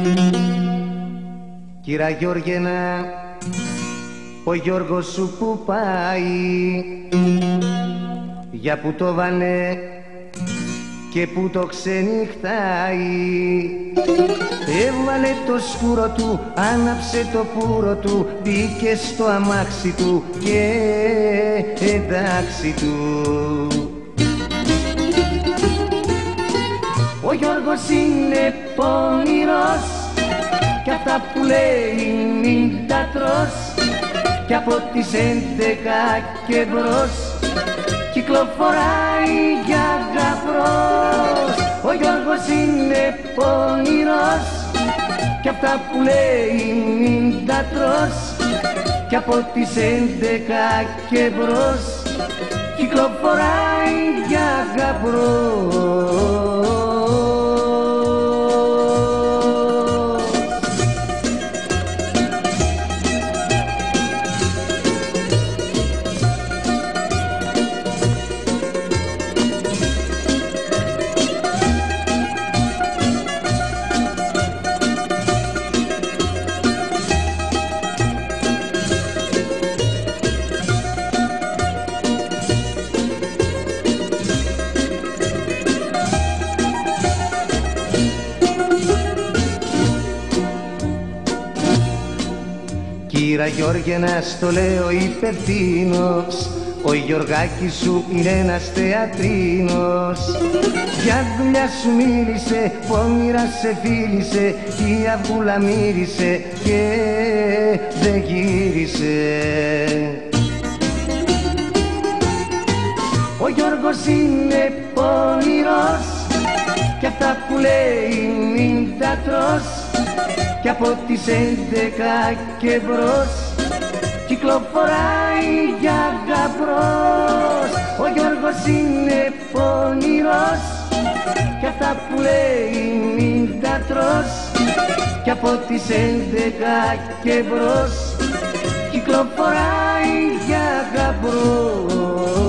Κύρα Γιώργενα, ο Γιώργος σου που πάει, για που το βανε και που το ξενυχτάει. Έβαλε το σκούρο του, άναψε το πουρο του, μπήκε στο αμάξι του και εντάξει του. Ο Γιώργος είναι πονηρός κι αυτά που λέει μην τα τρως, κι από τις 11 και μπρος κυκλοφοράει για γαμπρός. Ο Γιώργος είναι πονηρός κι αυτά που λέει μην τα τρως, κι από τις 11 και μπρος κυκλοφοράει για γαμπρός. Κύρα Γιώργενα, στο λέω υπευθύνος, ο Γιωργάκης σου είναι ένας θεατρίνος. Για δουλειά σου μίλησε, πόνιρα σε φίλησε, η αυγούλα μύρισε και δεν γύρισε. Ο Γιώργος είναι πονηρός κι αυτά που λέει μην τα τρως, κι από τις 11 και μπρος κυκλοφοράει για γαμπρός. Ο Γιώργος είναι πονηρός κι αυτά που λέει μην τα τρως, κι από τις 11 και μπρος κυκλοφοράει για γαμπρός.